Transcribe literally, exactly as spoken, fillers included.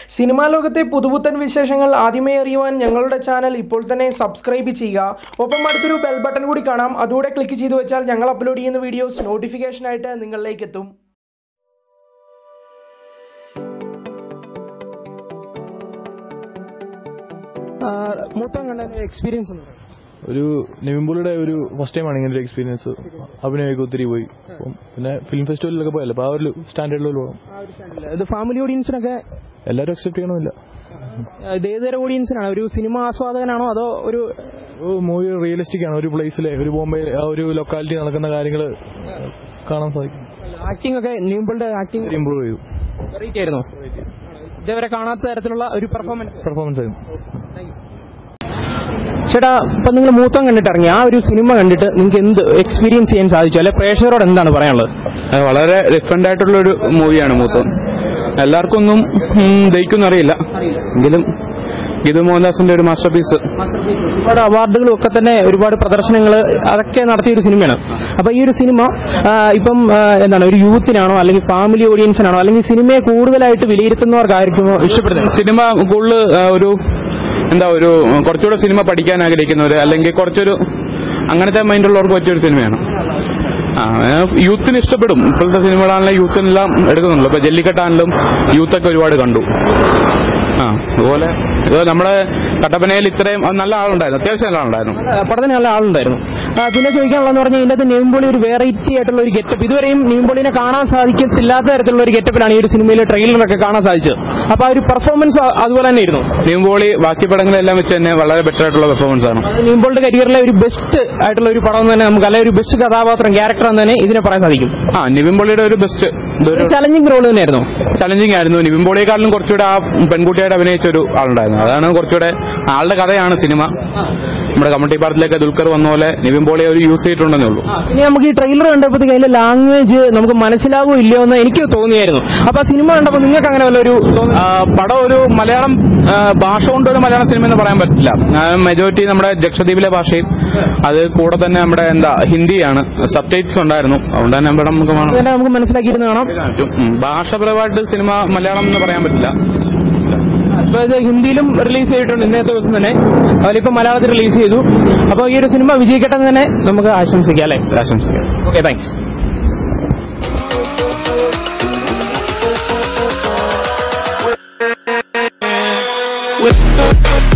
Cinema ലോകത്തെ പുതുപുത്തൻ വിശേഷങ്ങൾ ആദ്യമേ അറിയുവാൻ ഞങ്ങളുടെ ചാനൽ ഇപ്പോൾ തന്നെ സബ്സ്ക്രൈബ് ചെയ്യുക. ഒപ്പം അടുത്തൊരു ബെൽ ബട്ടൺ കൂടി കാണാം. അതുകൂടെ ക്ലിക്ക് ചെയ്തു വെച്ചാൽ ഞങ്ങൾ അപ്ലോഡ് ചെയ്യുന്ന വീഡിയോസ് നോട്ടിഫിക്കേഷൻ ആയിട്ട് നിങ്ങളിലേക്ക് എത്തും. മൂത്തോൻ കണ്ട എക്സ്പീരിയൻസ് ഒരു നിവിൻപോളിയുടെ ഒരു ഫസ്റ്റ് ടൈമാണ് ഇങ്ങനെ ഒരു എക്സ്പീരിയൻസ്. അഭിനയമൊക്കെ ഒത്തിരി പോയി. അപ്പം പിന്നെ ഫിലിം ഫെസ്റ്റിവലിലൊക്കെ പോയല്ലോ, അപ്പോൾ ആ ഒരു സ്റ്റാൻഡേർഡിൽ പോകണം. ഇത് ഫാമിലി ഓഡിയൻസിനൊക്കെ എല്ലാവരും അക്സെപ്റ്റ് ചെയ്യണമെന്നില്ല. ഇത് ഏതുതരം ഓഡിയൻസിനാണ്? ഒരു സിനിമ ആസ്വാദകനാണോ അതോ ഒരു മൂവി റിയലിസ്റ്റിക് ആണ്? ഒരു പ്ലേസിലെ ഒരു ബോംബെ ആ ഒരു ലൊക്കാലിറ്റി നടക്കുന്ന കാര്യങ്ങൾ കാണാൻ സാധിക്കും. ആക്ടിംഗ് ഒക്കെ നിവിൻപോളിയുടെ ആക്ടിംഗ് ഇമ്പ്രൂവ് ചെയ്തു. വെറൈറ്റി ആയിരുന്നു. ഇതുവരെ കാണാത്ത തരത്തിലുള്ള ഒരു പെർഫോമൻസ് പെർഫോമൻസ് ആയിരുന്നു. ചേട്ടാ, ഇപ്പൊ നിങ്ങൾ മൂത്തോൻ കണ്ടിട്ട് ഇറങ്ങി, ആ ഒരു സിനിമ കണ്ടിട്ട് നിങ്ങൾക്ക് എന്ത് എക്സ്പീരിയൻസ് ചെയ്യാൻ സാധിച്ചു? അല്ലെ പ്രേക്ഷകരോട് എന്താണ് പറയാനുള്ളത്? വളരെ ഡിഫറെന്റ് ആയിട്ടുള്ള ഒരു മൂവിയാണ് മൂത്തോൻ. എല്ലാവർക്കും ഒന്നും ദഹിക്കും അറിയില്ല, എങ്കിലും ഇത് മോഹൻദാസിന്റെ ഒരു മാസ്റ്റർ പീസ്. ഒരുപാട് അവാർഡുകളും ഒക്കെ തന്നെ, ഒരുപാട് പ്രദർശനങ്ങൾ അതൊക്കെ നടത്തിയ ഒരു സിനിമയാണ്. അപ്പൊ ഈ ഒരു സിനിമ ഇപ്പം എന്താണ്, ഒരു യൂത്തിനാണോ അല്ലെങ്കിൽ ഫാമിലി ഓഡിയൻസിനാണോ അല്ലെങ്കിൽ സിനിമയെ കൂടുതലായിട്ട് വിലയിരുത്തുന്നവർക്കായിരിക്കുമോ ഇഷ്ടപ്പെടുന്നത്? സിനിമ കൂടുതൽ ഒരു എന്താ ഒരു കുറച്ചുകൂടെ സിനിമ പഠിക്കാൻ ആഗ്രഹിക്കുന്നവർ അല്ലെങ്കിൽ കുറച്ചൊരു അങ്ങനത്തെ മൈൻഡുള്ളവർക്ക് പറ്റിയൊരു സിനിമയാണ്. ആ യൂത്തിന് ഇഷ്ടപ്പെടും. ഇപ്പോഴത്തെ സിനിമകളാണെങ്കിലും യൂത്തിനെല്ലാം എടുക്കുന്നുള്ളൂ. ഇപ്പൊ ജല്ലിക്കെട്ടാണെങ്കിലും യൂത്തൊക്കെ ഒരുപാട് കണ്ടു. ആ അതുപോലെ നമ്മുടെ കട്ടപ്പനയിൽ ഇത്രയും നല്ല ആളുണ്ടായിരുന്നു, അത്യാവശ്യം നല്ല ആളുണ്ടായിരുന്നു, പടത്തിന് നല്ല ആളുണ്ടായിരുന്നു. പിന്നെ ചോദിക്കാനുള്ളതെന്ന് പറഞ്ഞാൽ ഇതിനകത്ത് നിവിൻപോളി ഒരു വെറൈറ്റി ആയിട്ടുള്ള ഒരു ഗെറ്റപ്പ്, ഇതുവരെയും നിവിൻപോളിനെ കാണാൻ സാധിക്കത്തില്ലാത്ത തരത്തിലുള്ള ഒരു ഗെറ്റപ്പിലാണ് ഈ ഒരു സിനിമയിലെ ട്രെയിലറൊക്കെ കാണാൻ സാധിച്ചത്. അപ്പൊ ആ ഒരു പെർഫോമൻസ് അതുപോലെ തന്നെ ആയിരുന്നു. നിവിൻപോളി ബാക്കി പടങ്ങളെല്ലാം വെച്ച് തന്നെ വളരെ ബെറ്റർ ആയിട്ടുള്ള പെർഫോമൻസ് ആണ്. നിവിൻപോളിയുടെ കരിയറിലെ ഒരു ബെസ്റ്റ് ആയിട്ടുള്ള ഒരു പടം എന്ന് തന്നെ നമുക്ക്, അല്ലെങ്കിൽ ഒരു ബെസ്റ്റ് കഥാപാത്രം ക്യാരക്ടർ എന്ന് തന്നെ ഇതിനെ പറയാൻ സാധിക്കും. ആ നിവിൻപോളിയുടെ ഒരു ബെസ്റ്റ് ചലഞ്ചിങ് റോൾ തന്നെയായിരുന്നു. ചലഞ്ചിങ് ആയിരുന്നു. നിവിൻപോളിയെക്കാളും കുറച്ചുകൂടെ ആ പെൺകുട്ടിയായിട്ട് അഭിനയിച്ച ഒരു ആളുണ്ടായിരുന്നു. അതാണ് കുറച്ചുകൂടെ ആളുടെ കഥയാണ് സിനിമ. നമ്മുടെ കമ്മിറ്റി പാർട്ടിലേക്ക് ദുൽഖർ വന്ന പോലെ നിവിൻപോളിയെ ഒരു യൂസ് ചെയ്തിട്ടുണ്ടെന്നേ ഉള്ളൂ. ഇനി നമുക്ക് ഈ ട്രെയിലർ കണ്ടപ്പോഴത്തേക്ക് അതിന്റെ ലാംഗ്വേജ് നമുക്ക് മനസ്സിലാവോ ഇല്ലയോ എന്ന് എനിക്ക് തോന്നിയായിരുന്നു. അപ്പൊ ആ സിനിമ കണ്ടപ്പോൾ നിങ്ങൾക്ക് അങ്ങനെ വല്ല ഒരു പടം ഒരു മലയാളം ഭാഷ കൊണ്ട് ഒരു മലയാളം സിനിമ എന്ന് പറയാൻ പറ്റില്ല. മെജോറിറ്റി നമ്മുടെ ലക്ഷദ്വീപിലെ ഭാഷയും അത് കൂടെ തന്നെ നമ്മുടെ എന്താ ഹിന്ദിയാണ്, സബ് ടൈറ്റിൽസ് ഉണ്ടായിരുന്നു. അതുകൊണ്ട് തന്നെ പടം നമുക്ക് നമുക്ക് മനസ്സിലാക്കിയിരുന്നു കാണാം. ഭാഷപരമായിട്ട് സിനിമ മലയാളം എന്ന് പറയാൻ പറ്റില്ല. ഇപ്പൊ ഇത് ഹിന്ദിയിലും റിലീസ് ചെയ്തിട്ടുണ്ട് ഇന്നത്തെ ദിവസം തന്നെ, അതിലിപ്പോ മലയാളത്തിൽ റിലീസ് ചെയ്തു. അപ്പോൾ ഈ ഒരു സിനിമ വിജയിക്കട്ടെ എന്ന് തന്നെ നമുക്ക് ആശംസിക്കാം അല്ലേ? ആശംസിക്കാം. Okay, thanks. With